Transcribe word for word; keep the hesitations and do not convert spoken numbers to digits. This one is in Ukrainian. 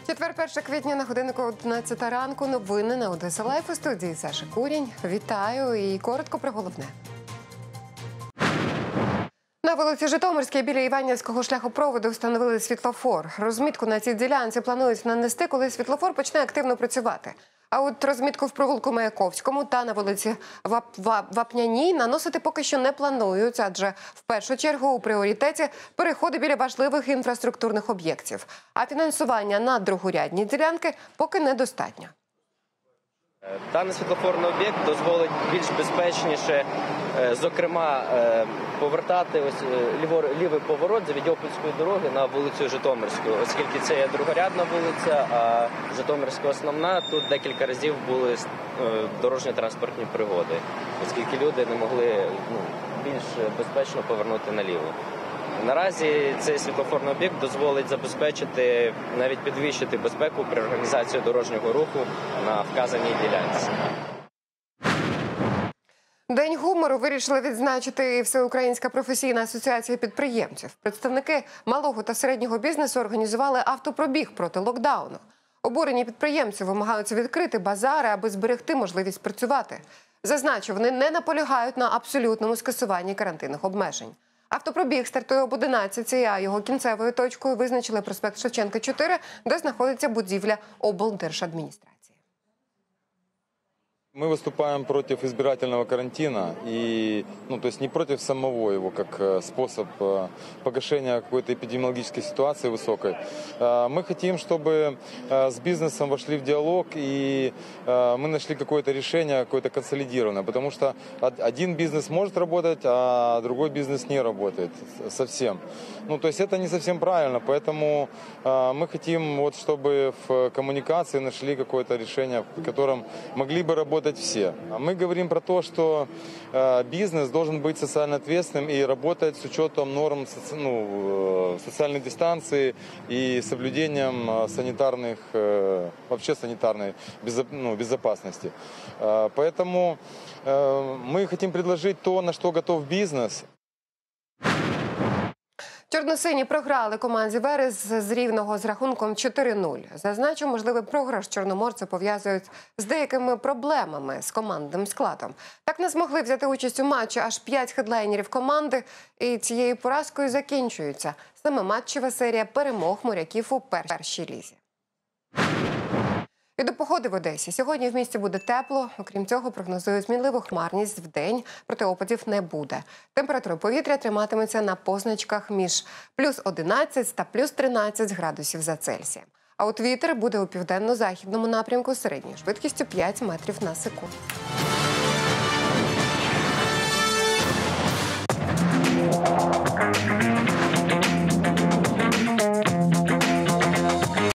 Четвер, перше квітня, на годиннику одинадцята ранку. Новини на Одеса Лайф. У студії Саша Курінь. Вітаю і коротко про головне. На вулиці Житомирській біля Іванівського шляхопроводу встановили світлофор. Розмітку на цій ділянці планують нанести, коли світлофор почне активно працювати. А от розмітку в провулку Маяковському та на вулиці Вап... Вапняній наносити поки що не планують, адже в першу чергу у пріоритеті переходи біля важливих інфраструктурних об'єктів. А фінансування на другорядні ділянки поки недостатньо. Даний світлофорний об'єкт дозволить більш безпечніше, зокрема, повертати ось лівий поворот з Відьопольської дороги на вулицю Житомирську, оскільки це є другорядна вулиця, а Житомирська основна. Тут декілька разів були дорожньо-транспортні пригоди, оскільки люди не могли ну, більш безпечно повернути наліво. Наразі цей світлофорний об'єкт дозволить забезпечити, навіть підвищити безпеку при організації дорожнього руху на вказаній ділянці. День гумору вирішили відзначити Всеукраїнська професійна асоціація підприємців. Представники малого та середнього бізнесу організували автопробіг проти локдауну. Обурені підприємці вимагаються відкрити базари, аби зберегти можливість працювати. Зазначу, вони не наполягають на абсолютному скасуванні карантинних обмежень. Автопробіг стартує об одинадцятій, а його кінцевою точкою визначили проспект Шевченка, чотири, де знаходиться будівля облдержадміністрації. Мы выступаем против избирательного карантина, и, ну, то есть не против самого его, как способ погашения какой-то эпидемиологической ситуации высокой. Мы хотим, чтобы с бизнесом вошли в диалог, и мы нашли какое-то решение, какое-то консолидированное, потому что один бизнес может работать, а другой бизнес не работает совсем. Ну, то есть это не совсем правильно, поэтому мы хотим, вот, чтобы в коммуникации нашли какое-то решение, в котором могли бы работать все. Мы говорим про то, что э, бизнес должен быть социально ответственным и работать с учетом норм соци... ну, э, социальной дистанции и соблюдением э, санитарных, э, вообще санитарной безо... ну, безопасности. Э, поэтому э, мы хотим предложить то, на что готов бизнес. Чорносині програли команді «Верес» з Рівного з рахунком чотири нуль. Зазначу, можливий програш чорноморця пов'язують з деякими проблемами з командним складом. Так не змогли взяти участь у матчі аж п'ять хедлайнерів команди, і цією поразкою закінчується саме матчева серія перемог моряків у першій лізі. І до погоди в Одесі. Сьогодні в місті буде тепло. Окрім цього, прогнозують змінливу хмарність вдень, проте опадів не буде. Температура повітря триматиметься на позначках між плюс одинадцять та плюс тринадцять градусів за Цельсієм. А от вітер буде у південно-західному напрямку середньою швидкістю п'ять метрів на секунду.